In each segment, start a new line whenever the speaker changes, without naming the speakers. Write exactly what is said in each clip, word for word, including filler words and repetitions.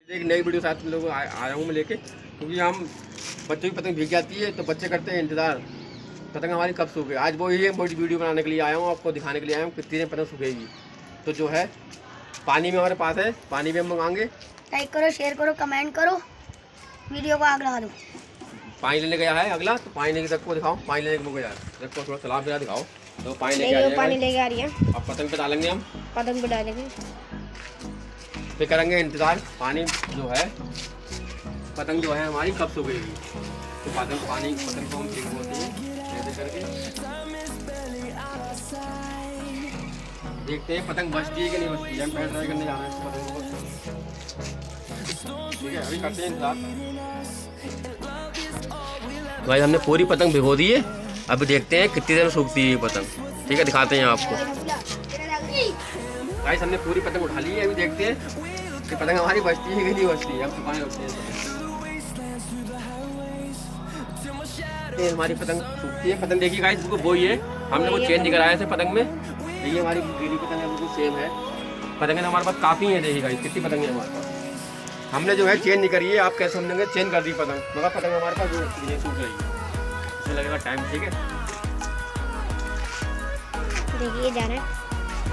एक नई वीडियो साथ में लोग आया हूँ मैं लेके, क्योंकि हम बच्चों की पतंग भीग जाती है तो बच्चे करते हैं इंतज़ार पतंग हमारी कब सूखे। आज वो ही बड़ी वीडियो बनाने के लिए आया हूँ, आपको दिखाने के लिए आया हूँ कितनी देर पतंग सूखेगी। तो जो है पानी में हमारे पास है, पानी में हम मंगाएंगे।
लाइक करो, शेयर करो, कमेंट करो, वीडियो को आग लगा दो।
पानी लेने गया है अगला, तो पानी लेके सबको दिखाओ। पानी लेने को गया है, देखो थोड़ा सलाह बिना दिखाओ। तो पानी लेके
पानी लेके आ रही है,
अब पतंग पे डालेंगे हम,
पतंग पे डालेंगे,
फिर करेंगे इंतज़ार। पानी जो है पतंग जो है हमारी कब सूखेगी। तो पतंग पानी पतंग को हम ठीक बोलते हैं ऐसे करके देखते हैं पतंग बचती है कि नहीं बचती है। हम पहले ट्राई करने जा रहे हैं इस पतंग को, ठीक है। अभी करते हैं इंतज़ार। भाई हमने पूरी पतंग भिगो दी है, अभी देखते हैं कितनी देर में सूखती है ये पतंग, ठीक है। दिखाते हैं आपको। गाइस हमने पूरी पतंग उठा ली है, अभी देखते हैं कि पतंग हमारी बचती है कि नहीं बचती है। अब सुखाने रखते हैं, ये हमारी पतंग सूखती है। पतंग देखिए गाइस बिल्कुल वही है, हमने वो चेंज नहीं कराया था पतंग में। ये हमारी गीली पतंग है, बिल्कुल सेम है। पतंगें तो हमारे पास काफ़ी है, देखिए गाइस कितनी पतंग है हमारे पास। हमने जो है चेंज नहीं करी है, आप कैसे समझेंगे चेंज कर दी पतंग, मगर पतंग हमारे पास ये सूख रही है, इसमें लगेगा टाइम, ठीक है।
देखिए जा रहे हैं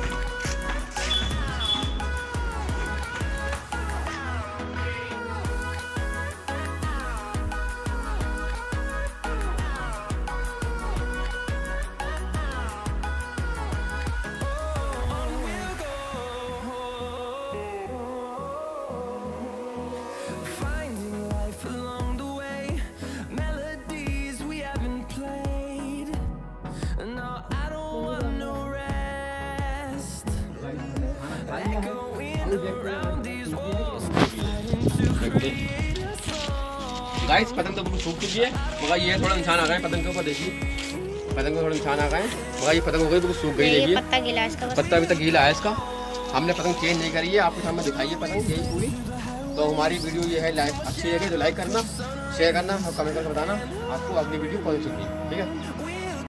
गाइस पतंग तो बिल्कुल सूख चुकी है, मगर ये थोड़ा निशान आ गए पतंग के ऊपर, देखिए पतंग में थोड़ा निशान आ गए, मगर ये पतंग हो गई बिल्कुल सूख गई। देखिए
पत्ता गीला है इसका,
पत्ता अभी तक गीला है इसका। हमने पतंग चेंज नहीं करी है, आपके सामने दिखाइए पतंग यही पूरी। तो हमारी वीडियो ये है, लाइक अच्छी लगे तो लाइक करना, शेयर करना और कमेंट करके बताना आपको अगली वीडियो कौन सी चाहिए, ठीक है।